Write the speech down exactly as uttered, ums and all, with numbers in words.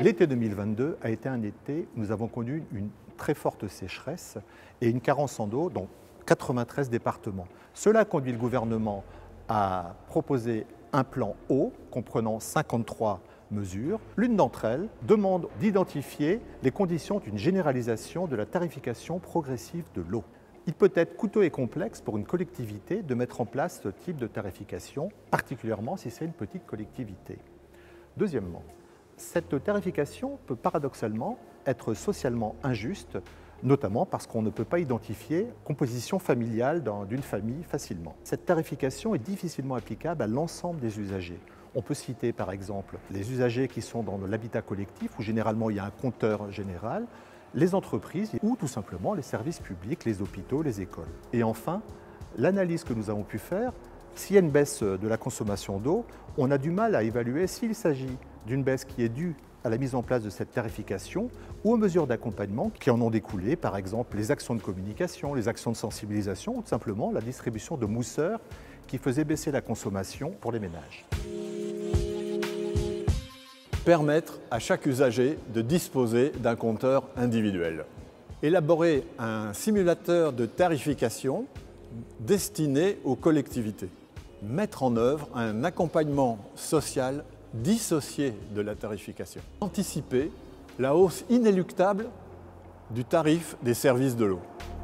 L'été deux mille vingt-deux a été un été où nous avons connu une très forte sécheresse et une carence en eau dans quatre-vingt-treize départements. Cela a conduit le gouvernement à proposer un plan eau comprenant cinquante-trois mesures. L'une d'entre elles demande d'identifier les conditions d'une généralisation de la tarification progressive de l'eau. Il peut être coûteux et complexe pour une collectivité de mettre en place ce type de tarification, particulièrement si c'est une petite collectivité. Deuxièmement, cette tarification peut paradoxalement être socialement injuste, notamment parce qu'on ne peut pas identifier la composition familiale d'une famille facilement. Cette tarification est difficilement applicable à l'ensemble des usagers. On peut citer par exemple les usagers qui sont dans l'habitat collectif, où généralement il y a un compteur général, les entreprises ou tout simplement les services publics, les hôpitaux, les écoles. Et enfin, l'analyse que nous avons pu faire, s'il y a une baisse de la consommation d'eau, on a du mal à évaluer s'il s'agit d'une baisse qui est due à la mise en place de cette tarification ou aux mesures d'accompagnement qui en ont découlé, par exemple les actions de communication, les actions de sensibilisation ou tout simplement la distribution de mousseurs qui faisaient baisser la consommation pour les ménages. Permettre à chaque usager de disposer d'un compteur individuel. Élaborer un simulateur de tarification destiné aux collectivités. Mettre en œuvre un accompagnement social dissocié de la tarification. Anticiper la hausse inéluctable du tarif des services de l'eau.